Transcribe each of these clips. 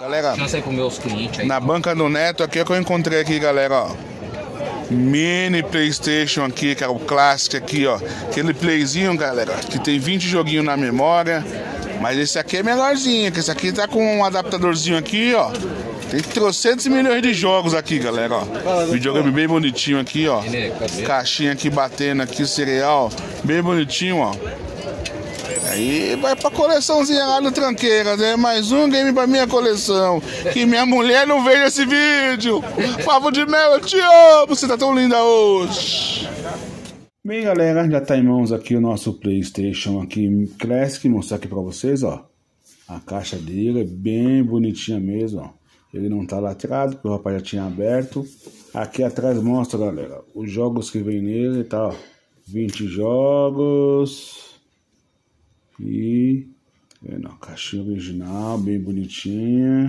Galera, chance aí pros meus clientes aí. na banca do Neto aqui é que eu encontrei aqui, galera, ó. Mini PlayStation aqui, que é o clássico aqui, ó. Aquele playzinho, galera, que tem 20 joguinhos na memória. Mas esse aqui é melhorzinho, que esse aqui tá com um adaptadorzinho aqui, ó. Tem 300 milhões de jogos aqui, galera, ó. Videogame bem bonitinho aqui, ó. Caixinha aqui batendo aqui, cereal. Bem bonitinho, ó. Aí vai pra coleçãozinha lá no Tranqueiras, né? Mais um game pra minha coleção. Que minha mulher não veja esse vídeo. Favo de mel, eu te amo. Você tá tão linda hoje. Bem, galera, já tá em mãos aqui o nosso PlayStation aqui Classic. Mostrar aqui pra vocês, ó. A caixa dele é bem bonitinha mesmo, ó. Ele não tá latrado, porque o rapaz já tinha aberto. Aqui atrás mostra, galera, os jogos que vem nele, tá, ó. 20 jogos. E vendo, a caixinha original, bem bonitinha.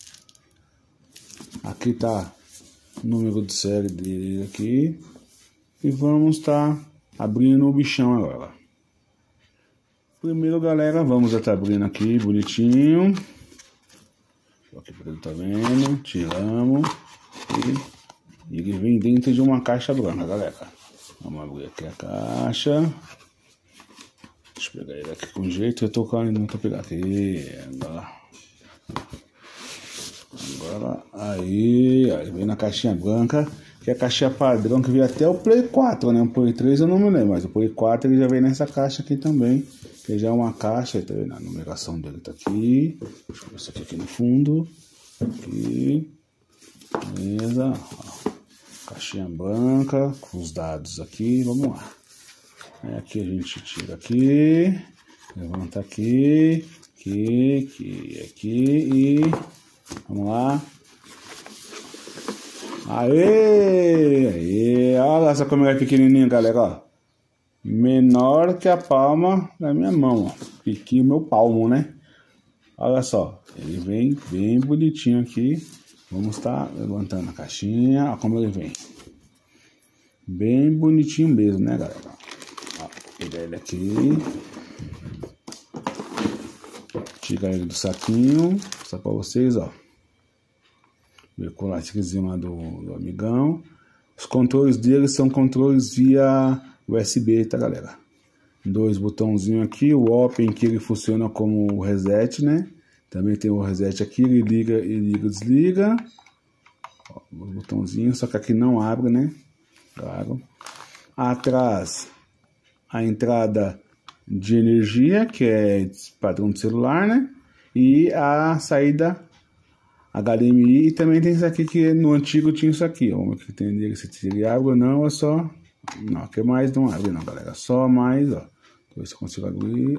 Aqui tá o número de série dele aqui. E vamos estar abrindo o bichão agora. Primeiro, galera, vamos estar abrindo aqui bonitinho. Aqui pra ele tá vendo. Tiramos. E ele vem dentro de uma caixa branca, galera. Vamos abrir aqui a caixa. Deixa eu pegar ele aqui com jeito. Eu tô não tô pegando aqui. Agora aí vem na caixinha branca, que é a caixinha padrão que veio até o Play 4, né? O Play 3 eu não me lembro, mas o Play 4 ele já vem nessa caixa aqui também. Que já é uma caixa, tá vendo? A numeração dele tá aqui. Deixa eu ver isso aqui no fundo. Aqui. Beleza. Ó. Caixinha branca com os dados aqui. Vamos lá. Aí aqui a gente tira aqui, levanta aqui, aqui e vamos lá. Aê! Olha essa como é pequenininha, galera, ó. Menor que a palma da minha mão, ó. Aqui o meu palmo, né? Olha só, ele vem bem bonitinho aqui. Vamos estar levantando a caixinha, olha como ele vem. Bem bonitinho mesmo, né, galera? Pegar ele aqui, tirar ele do saquinho, só para vocês, ó. Ver com o elastiquezinho do amigão. Os controles dele são controles via USB, tá, galera? 2 botãozinhos aqui, o Open que ele funciona como o reset, né? Também tem o reset aqui, ele liga e desliga. Ó, os botãozinhos, só que aqui não abre, né? Claro. Atrás a entrada de energia, que é padrão de celular, né? E a saída HDMI. E também tem isso aqui, que no antigo tinha isso aqui. Vamos entender se ele abre ou não, é só... Não, que mais não abre não, galera. Só mais, ó. Deixa eu ver se eu consigo abrir.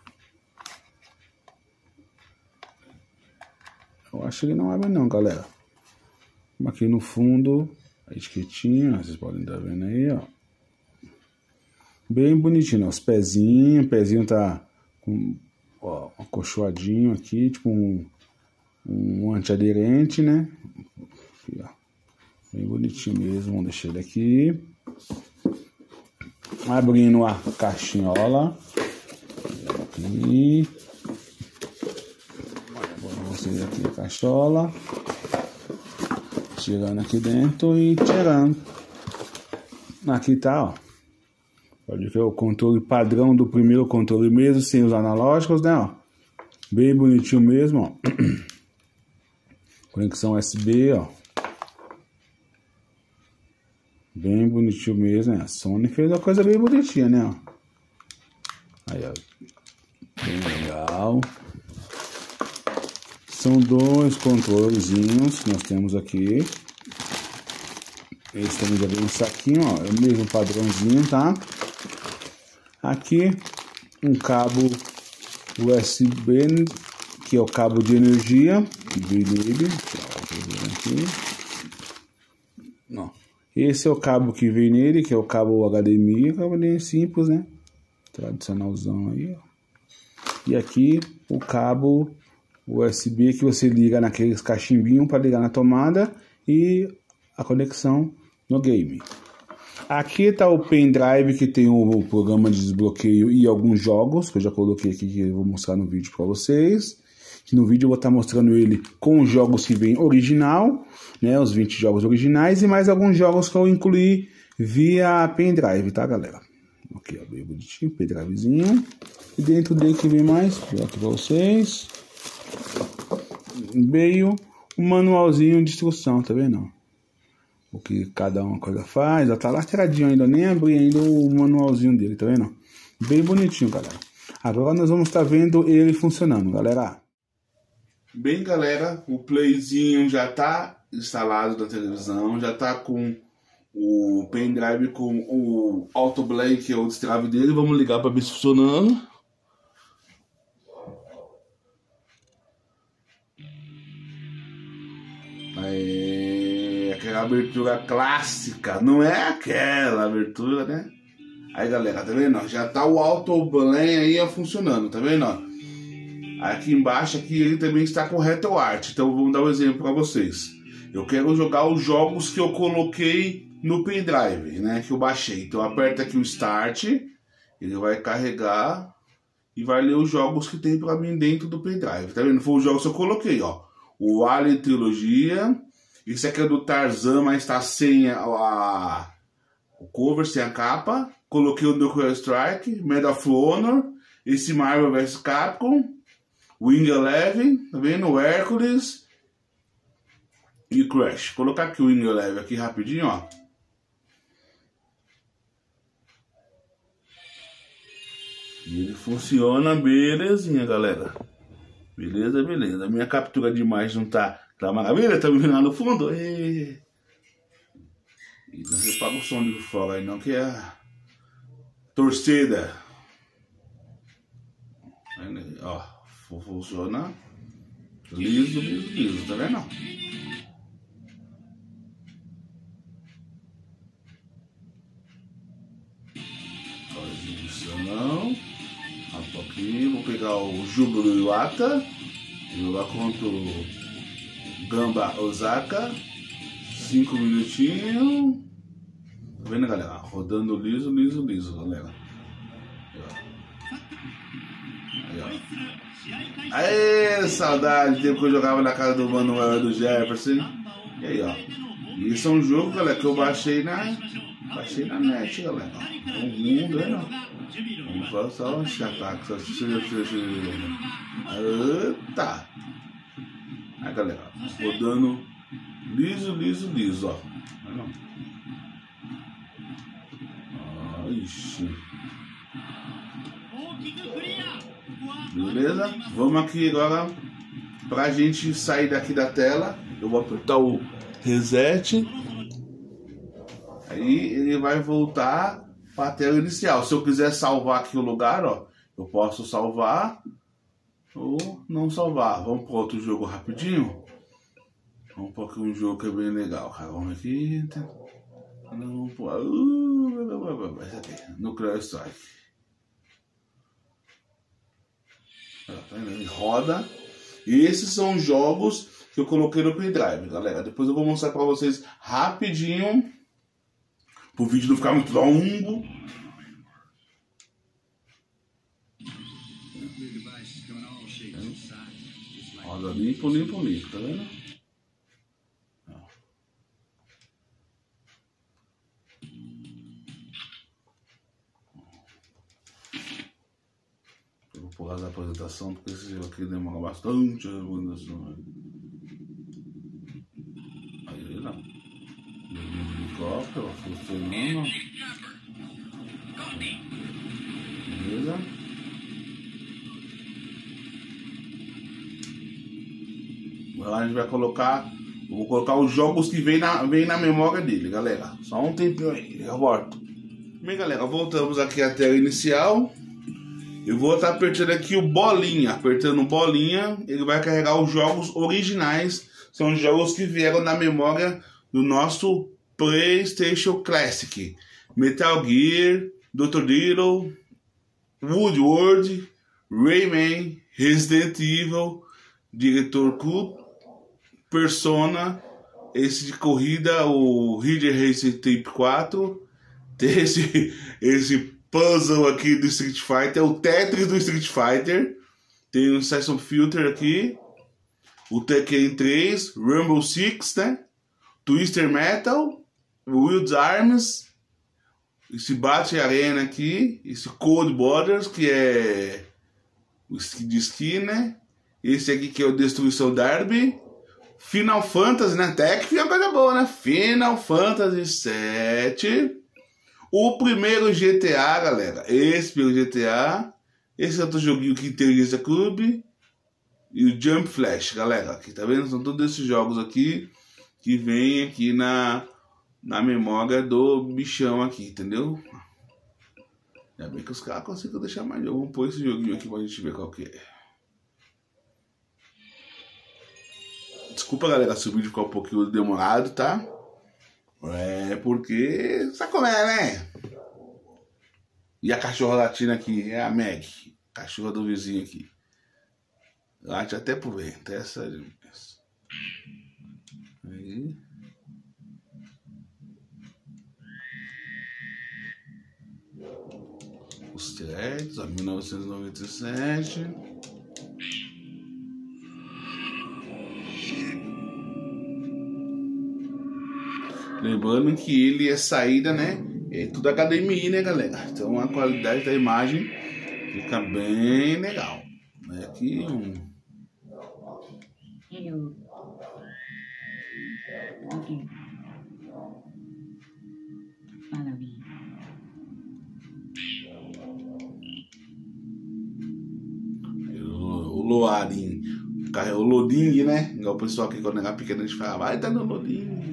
Eu acho que não abre não, galera. Aqui no fundo, a etiquetinha, vocês podem estar vendo aí, ó. Bem bonitinho, ó, os pezinhos, o pezinho tá com, ó, um acolchoadinho aqui, tipo um antiaderente, né? Aqui, ó. Bem bonitinho mesmo, vamos deixar ele aqui. Abrindo a caixinhola. Aqui. Agora vocês aqui a caixola. Tirando aqui dentro e tirando. Aqui tá, ó. Pode ver o controle padrão do primeiro controle mesmo, sem os analógicos, né, ó. Bem bonitinho mesmo, ó. Conexão USB, ó. Bem bonitinho mesmo, né? A Sony fez uma coisa bem bonitinha, né, ó. Aí, ó. Bem legal. São 2 controlezinhos que nós temos aqui. Esse também já vem no saquinho, ó. É o mesmo padrãozinho, tá? Aqui um cabo USB, que é o cabo de energia que vem nele. Não. Esse é o cabo que vem nele, que é o cabo HDMI, cabo bem simples, né? Tradicionalzão aí, ó. E aqui o cabo USB que você liga naqueles cachimbinhos para ligar na tomada e a conexão no game. Aqui está o pendrive que tem o programa de desbloqueio e alguns jogos que eu já coloquei aqui que eu vou mostrar no vídeo para vocês. que no vídeo eu vou estar mostrando ele com os jogos que vem original, né, os 20 jogos originais e mais alguns jogos que eu incluí via pendrive, tá, galera? Aqui, ó, bem bonitinho, pendrivezinho. E dentro dele que vem mais, vou aqui pra vocês. Veio um manualzinho de instrução, tá vendo? O que cada uma coisa faz, ó, tá lastradinho ainda, nem abri ainda o manualzinho dele, tá vendo? Bem bonitinho, galera. Agora nós vamos estar vendo ele funcionando, galera. Bem, galera, o playzinho já tá instalado na televisão, já tá com o pendrive com o auto play, que é o destrave dele. Vamos ligar para ver se funcionando. Aí, aquela abertura clássica, não é aquela abertura, né? Aí, galera, tá vendo? Já tá o auto play aí ó, funcionando, tá vendo? Aqui embaixo aqui ele também está com RetroArch. Então vamos dar um exemplo para vocês. Eu quero jogar os jogos que eu coloquei no pendrive, né, que eu baixei. Então aperta aqui o Start, ele vai carregar e vai ler os jogos que tem para mim dentro do pendrive. Tá vendo? Foi os jogos que eu coloquei, ó. O Alien Trilogia, esse aqui é do Tarzan, mas tá sem o cover, sem a capa. Coloquei o Nuclear Strike, Medal of Honor, esse Marvel vs Capcom, Wing Eleven, tá vendo? O Hércules e Crash. Vou colocar aqui o Wing Eleven aqui rapidinho, ó. E ele funciona belezinha, galera. Beleza, beleza. A minha captura de imagem não tá maravilha, tá me vendo lá no fundo? E não repaga o som de fora aí não, que é a torcida. Aí, ó, funciona liso, liso, liso, tá vendo? Ó, exibição. Aqui, vou pegar o Júbilo Iwata, jogar contra o Gamba Osaka, 5 minutinhos. Tá vendo, galera? Rodando liso, liso, liso, galera. Aí, ó. Aê, saudade do tempo que eu jogava na casa do Manuel do Jefferson. E aí, ó. Isso é um jogo, galera, que eu baixei na net, galera. O mundo, né? Vamos só um ataque, só eita! Aí, galera, rodando liso, liso, liso, ó. Ixi. Beleza? Vamos aqui agora pra gente sair daqui da tela. Eu vou apertar o reset. Aí ele vai voltar para a tela inicial. Se eu quiser salvar aqui o lugar, ó, eu posso salvar ou não salvar. Vamos para outro jogo rapidinho. Vamos para um jogo que é bem legal, cara. Vamos aqui. Vamos para esse aqui, Nuclear Strike. Ele roda. E esses são os jogos que eu coloquei no pendrive, galera. Depois eu vou mostrar para vocês rapidinho, pro vídeo não ficar muito longo. Roda limpo, limpo, limpo, tá vendo? Eu vou pular da apresentação porque esse jogo aqui demora bastante a apresentação. Aí, não. Helicóptero funcionando. Beleza? Agora a gente vai colocar. Eu vou colocar os jogos que vem na memória dele, galera. Só um tempinho aí, eu volto. Bem, galera, voltamos aqui à tela inicial. Eu vou estar apertando aqui o bolinha. Apertando bolinha, ele vai carregar os jogos originais. São jogos que vieram na memória do nosso PlayStation Classic. Metal Gear, Dr. Little, Woodward, Rayman, Resident Evil, Director Cut, Persona, esse de corrida, o Ridge Racer Tape 4, tem esse puzzle aqui do Street Fighter, o Tetris do Street Fighter, Tem o Session Filter aqui. O Tekken 3, Rumble 6, né? Twister Metal, Wild Arms, esse Bate Arena aqui, esse Cold Borders, que é o de skin, né? Esse aqui que é o Destruição Derby. Final Fantasy, né? Até que fica uma coisa boa, né? Final Fantasy VII. O primeiro GTA, galera. Esse primeiro GTA. Esse outro joguinho aqui, Inteligência Clube. E o Jump Flash, galera. Aqui, tá vendo? São todos esses jogos aqui que vem aqui na memória do bichão aqui, entendeu? Ainda bem que os caras conseguem deixar mais. Vamos pôr esse joguinho aqui pra gente ver qual que é. Desculpa, galera, se o vídeo ficou um pouquinho demorado, tá? É porque... sabe como é, né? E a cachorra latina aqui é a Meg. Cachorra do vizinho aqui. Late até pro vento. Essa... aí. Os threads, ó, 1997. Lembrando que ele é saída, né? É tudo HDMI, né, galera? Então a qualidade da imagem fica bem legal. Aqui um... Hello. Okay. Follow me. O Loading. O Loading, né? Igual o pessoal aqui quando era pequeno a gente fala, vai, tá no Loading.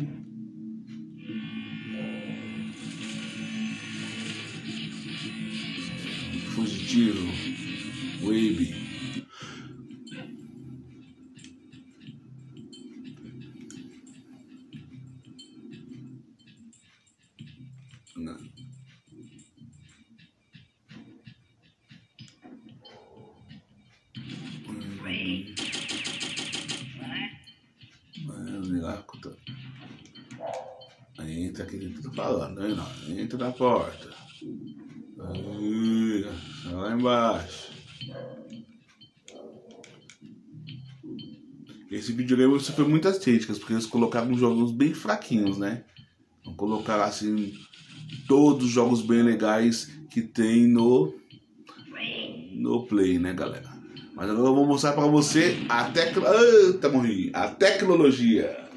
Fugitivo. Wave. Aí entra aqui dentro, tô falando, aí não, entra na porta. Aí, lá embaixo. Esse videogame sofreu muitas críticas, porque eles colocaram jogos bem fraquinhos, né? Não colocaram assim todos os jogos bem legais que tem no Play, né, galera? Mas agora eu vou mostrar pra você a tecnologia.